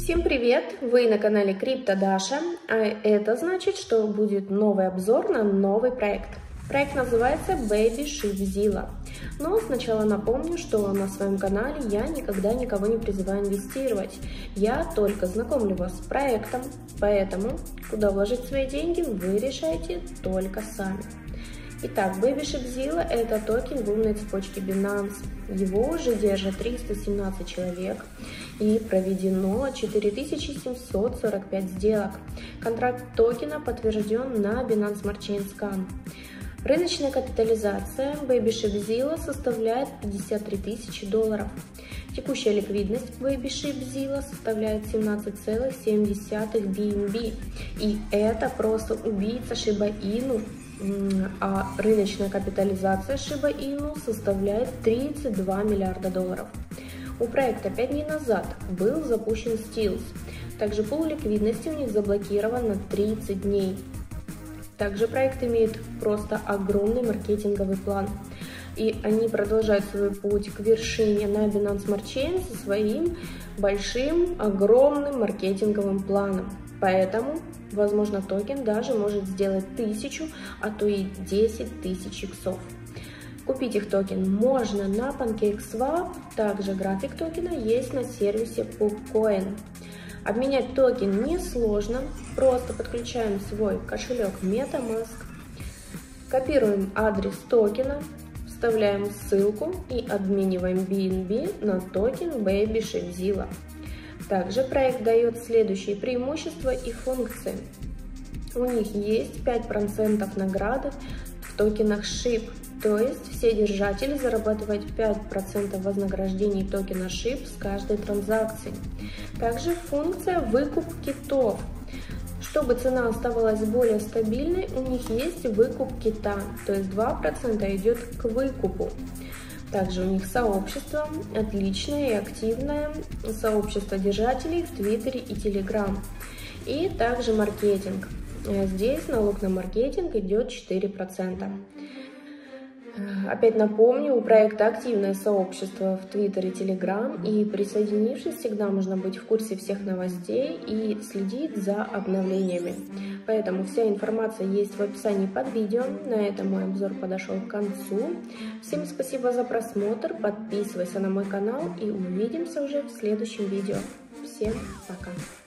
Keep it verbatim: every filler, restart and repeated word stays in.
Всем привет! Вы на канале Крипто Даша, а это значит, что будет новый обзор на новый проект. Проект называется BabyShipZilla. Но сначала напомню, что на своем канале я никогда никого не призываю инвестировать. Я только знакомлю вас с проектом, поэтому куда вложить свои деньги вы решаете только сами. Итак, BabyShipZilla – это токен в умной цепочке Binance. Его уже держат триста семнадцать человек и проведено четыре тысячи семьсот сорок пять сделок. Контракт токена подтвержден на Binance Smart Chain Scan. Рыночная капитализация BabyShipZilla составляет пятьдесят три тысячи долларов. Текущая ликвидность BabyShipZilla составляет семнадцать целых семь десятых би эн би. И это просто убийца Shiba Inu. А рыночная капитализация Shiba Inu составляет тридцать два миллиарда долларов. У проекта пять дней назад был запущен стилс. Также пул ликвидности у них заблокирован на тридцать дней. Также проект имеет просто огромный маркетинговый план. И они продолжают свой путь к вершине на Binance Smart Chain со своим большим, огромным маркетинговым планом. Поэтому, возможно, токен даже может сделать тысячу, а то и десять тысяч иксов. Купить их токен можно на PancakeSwap, также график токена есть на сервисе PoolCoin. Обменять токен несложно, просто подключаем свой кошелек MetaMask, копируем адрес токена, вставляем ссылку и обмениваем би эн би на токен BabyShipZilla. Также проект дает следующие преимущества и функции. У них есть пять процентов награды в токенах шип, то есть все держатели зарабатывают пять процентов вознаграждений токена шип с каждой транзакции. Также функция выкуп китов. Чтобы цена оставалась более стабильной, у них есть выкуп кита, то есть два процента идет к выкупу. Также у них сообщество отличное и активное, сообщество держателей в Твиттере и Телеграм. И также маркетинг. Здесь налог на маркетинг идет четыре процента. Опять напомню, у проекта активное сообщество в Твиттере и Телеграм, и присоединившись, всегда можно быть в курсе всех новостей и следить за обновлениями. Поэтому вся информация есть в описании под видео. На этом мой обзор подошел к концу. Всем спасибо за просмотр, подписывайся на мой канал и увидимся уже в следующем видео. Всем пока!